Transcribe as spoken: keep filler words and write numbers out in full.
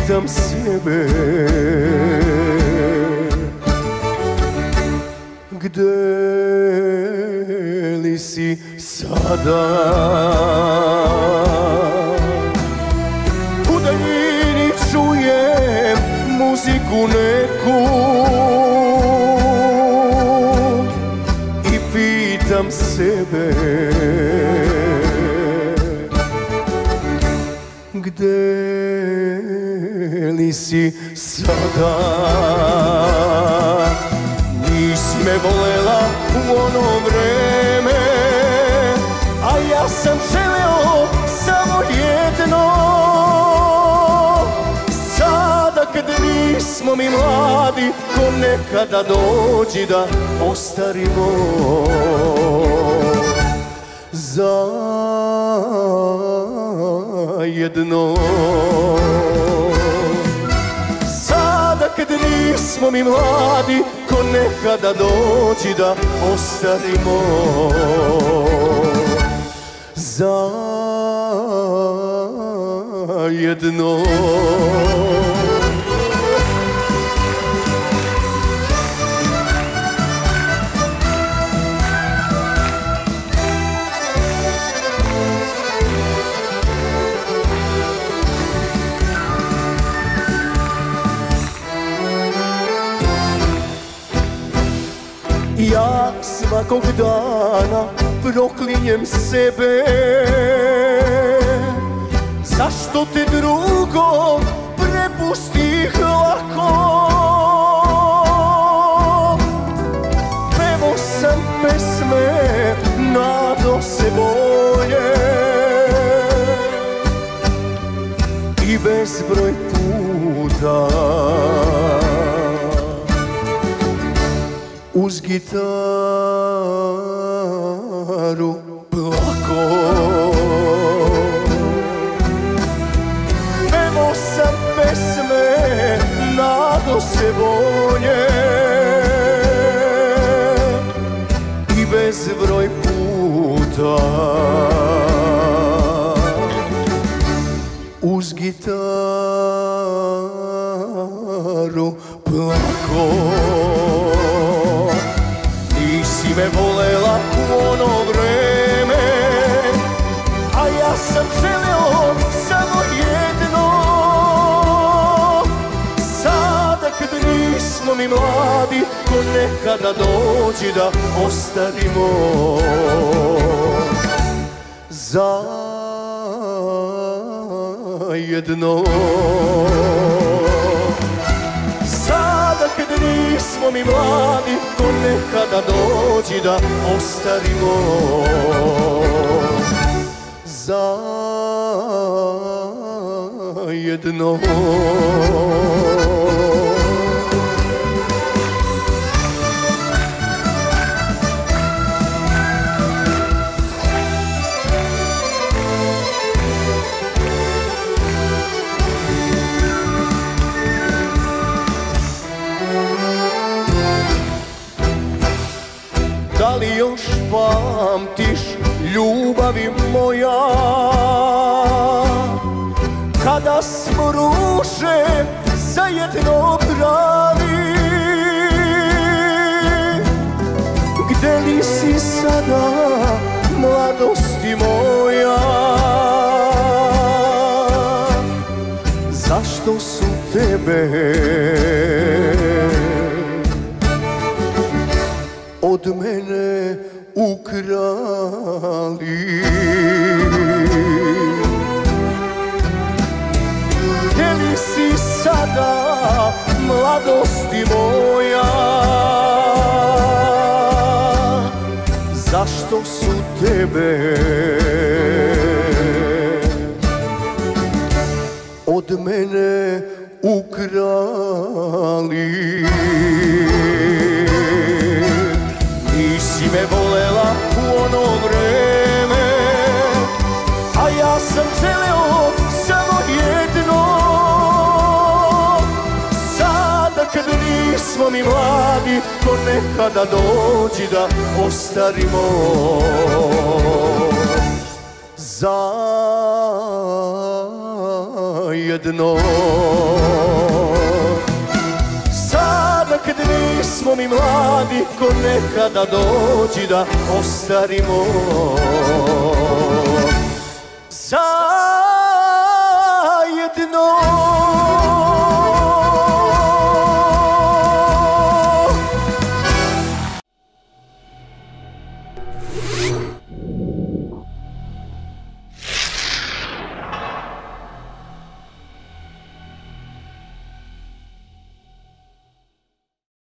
pitam sebe, gde li si sada? U daljini čujem muziku neku i pitam sebe, gde li si sada? Nisi me volela u ono vreme, a ja sam želeo samo jedno. Sada kad nismo mi mladi, ko nekada dođi da ostarimo zajedno. Sada kad nismo mi mladi, ko nekada dođi da ostarimo zajedno. Ja svakog dana proklinjem sebe, zašto te drugom prepustih lako. Pevo sam pesme, nado se bolje i bezbroj puta uz gitaru plako. Pevo sam pesme, nado se bolje i bezbroj puta uz gitaru plako. Nisi me volela u ono vreme, a ja sam želeo samo jedno. Sada kad nismo mi mladi, ko nekada dođi da ostarimo zajedno. Sada kad nismo mi mladi, ko nekada dođi da ostarimo zajedno. Da li još pamtiš, ljubavi moja, kada smo ruže zajedno brali? Gde li si sada, mladosti moja? Zašto su tebe od mene ukrali? Gde li si sada, mladosti moja? Zašto su tebe od mene ukrali? Nisi me volela u ono vreme, a ja sam želeo samo jedno. Sada kad nismo mi mladi, ko nekada dođi da ostarimo zajedno. jedno. Sada kad nismo mi mladi, ko nekada dođi da ostarimo zajedno.